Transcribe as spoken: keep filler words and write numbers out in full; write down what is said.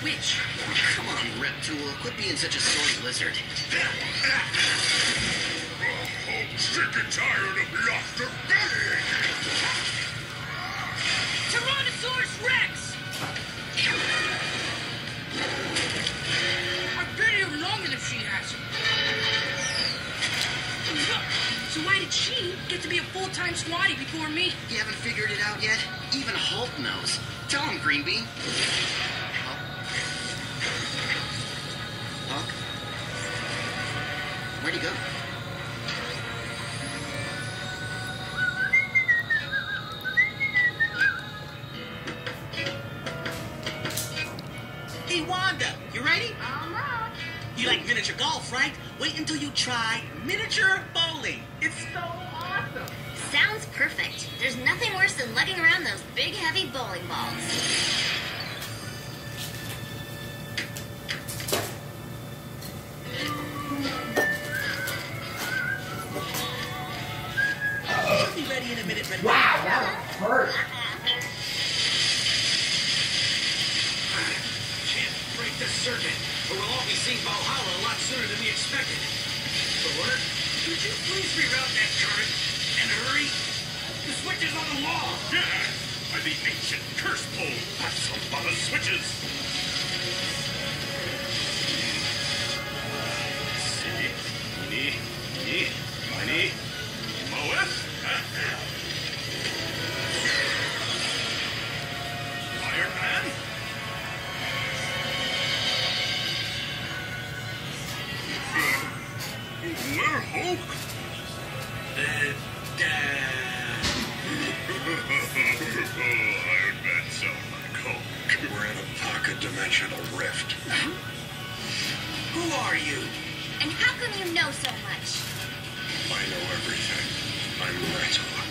Which? Come on, Reptool. Quit being such a sore lizard. I'm sick and tired of laughter bellying. Tyrannosaurus Rex! I've been here longer than she has. So why did she get to be a full-time squatty before me? You haven't figured it out yet? Even Hulk knows. Tell him, Greenbean. Hulk? Hulk? Where'd he go? Hey, Wanda, you ready? Uh-huh. You like miniature golf, right? Wait until you try miniature bowling. It's so awesome. Sounds perfect. There's nothing worse than lugging around those big, heavy bowling balls. Should be ready in a minute, Red. Wow, that hurt. Can't break the circuit, or we'll all be seeing Valhalla a lot sooner than we expected. Thor, could you please reroute that current and hurry? The switch is on the wall. Yes, by the ancient curse pole. That's a lot of switches. See? Ni, ni, mini, Moeth. Iron Man? Where Hulk? Uh, Iron Man sound like Hulk. We're in a pocket dimensional rift. Who are you? And how come you know so much? I know everything. I'm Reptool.